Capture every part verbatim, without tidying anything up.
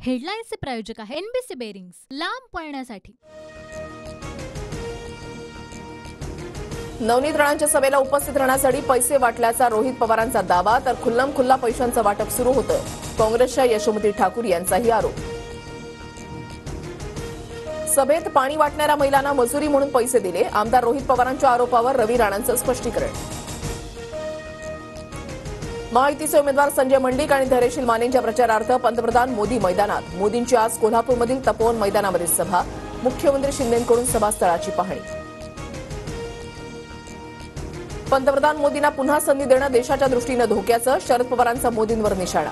हेडलाईन्सचे प्रायोजक आहे NBC bearings, लांब पळण्यासाठी। नवनीत राणांच्या सभेला उपस्थित राहण्यासाठी पैसे वाटल्याचा रोहित पवारांचा दावा, तर खुल्लम खुल्ला पैशांचं वाटप सुरू होतं। काँग्रेसच्या यशोमती ठाकूर यांचाही आरोप। सभेत पाणी वाटणाऱ्या महिलांना मजुरी म्हणून पैसे दिले, आमदार रोहित पवारांच्या आरोपावर रवी राणांचं स्पष्टीकरण। महायुतीचे उमेदवार संजय मंडिक आणि धैर्यशील मानेंच्या प्रचारार्थ पंतप्रधान मोदी मैदानात। मोदींची आज कोल्हापूरमधील तपोवन मैदानामध्ये सभा, मुख्यमंत्री शिंदेंकडून सभास्थळाची पाहणी। पंतप्रधान मोदींना पुन्हा संधी देणं देशाच्या दृष्टीनं धोक्याचं, शरद पवारांचा मोदींवर निशाणा।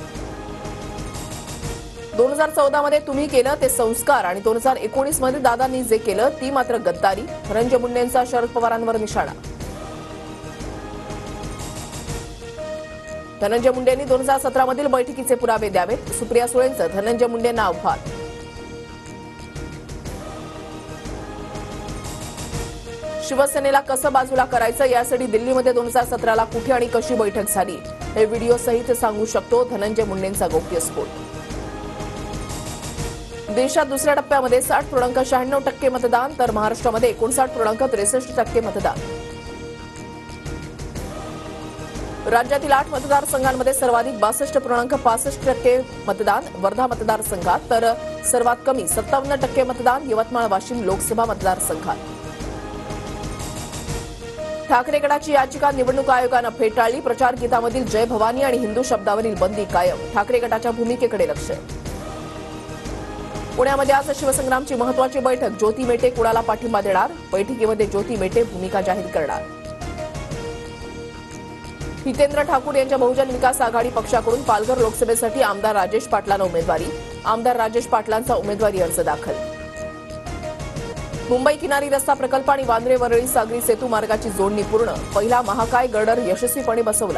दोन हजार चौदा मध्ये तुम्ही केलं ते संस्कार आणि दोन हजार एकोणीस मध्ये दादांनी जे केलं ती मात्र गद्दारी, धनंजय मुंडेंचा शरद पवारांवर निशाणा। धनंजय मुंडेंनी दोन हजार सतरा मधील बैठकीचे पुरावे द्यावेत, सुप्रिया सुळेंचं धनंजय मुंडेंना आव्हान। शिवसेनेला कसं बाजूला करायचं यासाठी दिल्लीमध्ये दोन हजार सतराला कुठे आणि कशी बैठक झाली हे व्हिडिओ सहित सांगू शकतो, धनंजय मुंडेंचा गौप्यस्फोट। देशात दुसऱ्या टप्प्यामध्ये साठ पूर्णांक शहाण्णव टक्के मतदान, तर महाराष्ट्रामध्ये एकोणसाठ पूर्णांक त्रेसष्ट टक्के मतदान। राज्यातील आठ मतदारसंघांमध्ये सर्वाधिक बासष्ट पूर्णांक पासष्ट टक्के मतदान वर्धा मतदारसंघात, तर सर्वात कमी सत्तावन्न टक्के मतदान यवतमाळ वाशिम लोकसभा मतदारसंघात। ठाकरे गटाची याचिका निवडणूक आयोगानं फेटाळली, प्रचार गीतामधील जय भवानी आणि हिंदू शब्दावरील बंदी कायम, ठाकरे गटाच्या भूमिकेकडे लक्ष। पुण्यामध्ये आज शिवसंग्रामची महत्वाची बैठक, ज्योती मेटे कुणाला पाठिंबा देणार, बैठकीमध्ये ज्योती मेटे भूमिका जाहीर करणार। हितेंद्र ठाकूर यांच्या बहुजन विकास आघाडी पक्षाकडून पालघर लोकसभेसाठी आमदार राजेश पाटलांना उमेदवारी, आमदार राजेश पाटलांचा उमेदवारी अर्ज दाखल। मुंबई किनारी रस्ता प्रकल्प आणि वांद्रे वरळी सागरी सेतू मार्गाची जोडणी पूर्ण, पहिला महाकाय गर्डर यशस्वीपणे बसवला।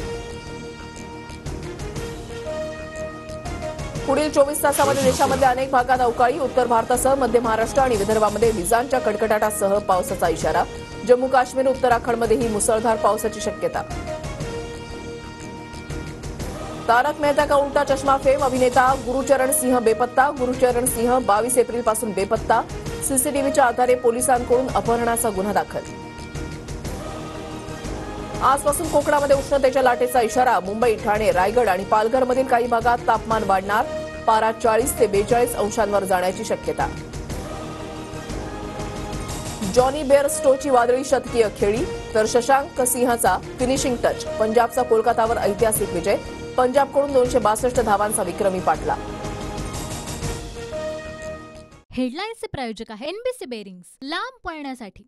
पुढील चोवीस तासामध्ये देशामध्ये अनेक भागात अवकाळी, उत्तर भारतासह मध्य महाराष्ट्र आणि विदर्भामध्ये विजांच्या कडकडाटासह पावसाचा इशारा, जम्मू काश्मीर उत्तराखंडमध्येही मुसळधार पावसाची शक्यता। तारक मेहता का उल्टा चष्मा फेम अभिनेता गुरुचरण सिंह बेपत्ता, गुरुचरण सिंह बावीस एप्रिल पासून बेपत्ता, सीसीटीव्हीच्या आधारे पोलिसांकडून अपहरणाचा गुन्हा दाखल। आजपासून कोकणामध्ये उष्णतेच्या लाटेचा इशारा, मुंबई ठाणे रायगड आणि पालघरमधील काही भागात तापमान वाढणार, पारा चाळीस ते बेचाळीस अंशांवर जाण्याची शक्यता। जॉनी बेअर स्टोची वादळी शतकीय खेळी, तर शशांक सिंहचा फिनिशिंग टच, पंजाबचा कोलकातावर ऐतिहासिक विजय, पंजाबकडून दोनशे बासष्ट धावांचा विक्रमी पाठला। हेडलाईन्सचे प्रायोजक आहे एनबीसी बेरिंग्स, लांब पळण्यासाठी।